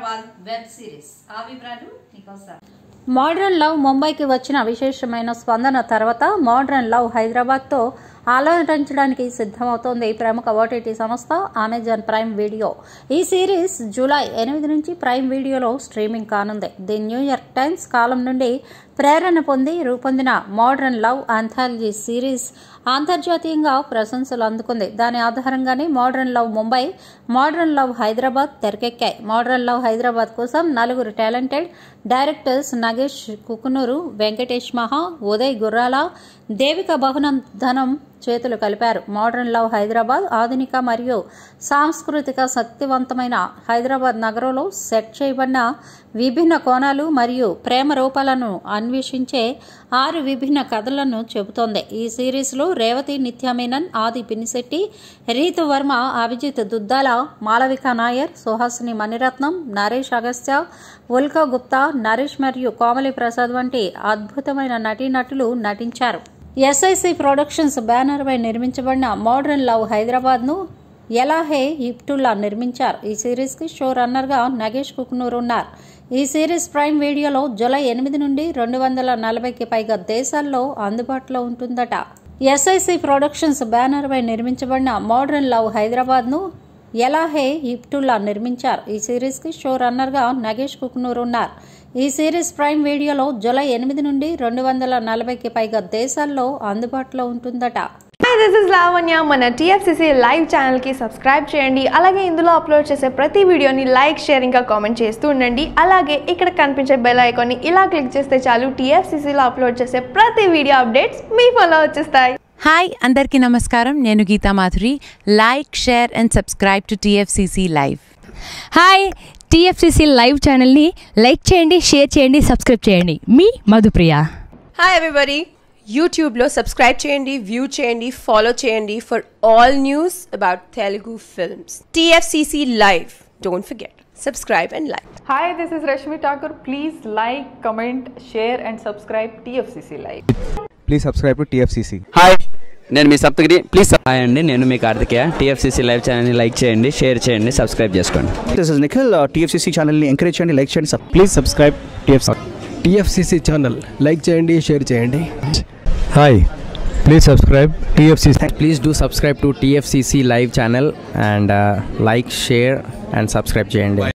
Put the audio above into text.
Hyderabad web series ఆ వివరాలు మీకోసం. మోడ్రన్ లవ్ ముంబైకి వచ్చిన విశేషమైన స్పందన తర్వాత మోడ్రన్ లవ్ హైదరాబాద్తో ఆలోచించడానికి సిద్ధమవుతోంది ప్రముఖ ఓటీటీ సంస్థ అమెజాన్ ప్రైమ్ వీడియో. ఈ సిరీస్ జూలై 8 నుంచి ప్రైమ్ వీడియోలో స్ట్రీమింగ్ కానుంది. ది న్యూయార్క్ టైమ్స్ కాలం నుండి ప్రేరణ పొంది రూపొందిన మోడ్రన్ లవ్ ఆంథాలజీ సిరీస్ అంతర్జాతీయంగా ప్రశంసలు అందుకుంది. దాని ఆధారంగానే modern love Mumbai, modern love Hyderabad తెరకెక్కాయి. మోడ్రన్ లవ్ హైదరాబాద్ కోసం 4 టాలెంటెడ్ డైరెక్టర్స్ నగేష్ కుకునూరు, వెంకటేష్ మహా, ఉదయ్ గుర్రాల, దేవిక బహునందనం చేతులు కలిపారు. మోడ్రన్ లవ్ హైదరాబాద్ ఆధునిక మరియు సాంస్కృతిక శక్తివంతమైన హైదరాబాద్ నగరంలో సెట్ చేయబడిన విభిన్న కోణాలు మరియు ప్రేమ రూపాలను అన్వేషించే 6 విభిన్న కథలను చెబుతోంది. ఈ సిరీస్లో రేవతి నిత్యామేనన్, ఆది పినిశెట్టి, రీతు వర్మ, అభిజిత్ దుద్దాల, మాలవిక నాయర్, సుహాసిని మణిరత్నం, నరేష్ అగస్త్య, ఉల్కా గుప్తా, నరేష్ మరియు కోమలి ప్రసాద్ వంటి అద్భుతమైన నటీనటులు నటించారు. ఎస్ఐసి ప్రొడక్షన్స్ బ్యానర్ పై నిర్మించబడిన మోడ్రన్ లవ్ హైదరాబాద్ ను ఎలాహే ఇప్టుల్లా నిర్మించారు. ఈ సిరీస్ కి షో రన్నర్ గా నగేష్ కుకునూరు ఉన్నారు. ఈ సిరీస్ ప్రైమ్ వీడియోలో జూలై 8 నుండి 240కి పైగా దేశాల్లో అందుబాటులో ఉంటుందట. ఎస్ఐసి ప్రొడక్షన్స్ బ్యానర్ పై నిర్మించబడిన మోడ్రన్ లవ్ హైదరాబాద్ ను ఎలాహే ఇప్టుల్లా నిర్మించారు. ఈ సిరీస్ కి షో రన్నర్ గా నగేష్ కుకునూరు ఉన్నారు. ఈ సిరీస్ ప్రైమ్ వీడియోలో జూలై 8 నుండి 240కి పైగా దేశాల్లో అందుబాటులో ఉంటుందట. This is Lavanya. మన TFCC లైవ్ ఛానల్ కి సబ్స్క్రైబ్ చేయండి. అలాగే ఇందులో అప్లోడ్ చేసే ప్రతి వీడియోని లైక్, షేర్ ఇంకా కామెంట్ చేస్తూ ఉండండి. అలాగే ఇక్కడ కనిపించే బెల్ ఐకాన్ ని ఇలా క్లిక్ చేస్తే చాలు TFCC లో అప్లోడ్ చేసే ప్రతి వీడియో అప్డేట్స్ మీ ఫోన్లో వచ్చేస్తాయి. హాయ్ అందరికీ నమస్కారం. నేను Geetha Madhuri. Like, share and subscribe to TFCC live. Hi, TFCC live ఛానల్ని లైక్ చేయండి, షేర్ చేయండి, సబ్స్క్రైబ్ చేయండి. మీ మధుప్రియ. హాయ్ ఎవ్రీబడి, యూట్యూబ్లో సబ్స్క్రైబ్ చేయండి, వ్యూ చేయండి, ఫాలో చేయండి for all news about Telugu films. TFCC live, don't forget, subscribe and like. Hi, this is Rashmi Thakur. Please like, comment, share and subscribe TFCC live. Please subscribe to TFCC. హాయ్, నేను మీ Saptagiri. Please hi అండి, నేను మీ Karthikeya. TFCC live ఛానల్ని like చేయండి, share చేయండి, subscribe చేసుకోండి. This is Nikhil. TFCC ఛానల్ని ఎంకరేజ్ చేయండి, లైక్ చేయండి. Please subscribe TFCC channel like చేయండి, షేర్ చేయండి. Hi, please subscribe TFCC. Please do subscribe to TFCC live channel and like, share and subscribe చేయండి.